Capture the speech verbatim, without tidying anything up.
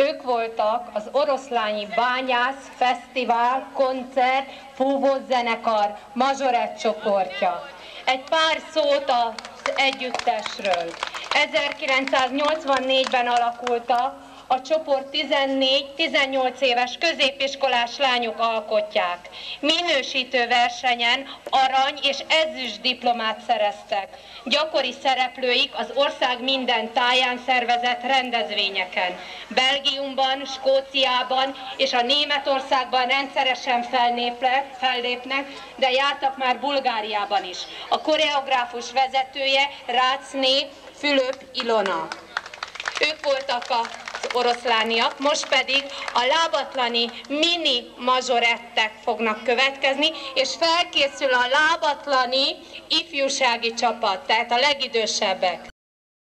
Ők voltak az Oroszlányi Bányász Fesztivál koncert fúvózenekar mazsorett csoportja. Egy pár szót az együttesről. ezerkilencszáznyolcvannégyben alakultak, a csoport tizennégy-tizennyolc éves középiskolás lányok alkotják. Minősítő versenyen arany és ezüst diplomát szereztek. Gyakori szereplőik az ország minden táján szervezett rendezvényeken. Belgiumban, Skóciában és a Németországban rendszeresen fellépnek, de jártak már Bulgáriában is. A koreográfus vezetője Rácné Fülöp Ilona. Ők voltak az oroszlániak, most pedig a lábatlani mini mazsorettek fognak következni, és felkészül a lábatlani ifjúsági csapat, tehát a legidősebbek.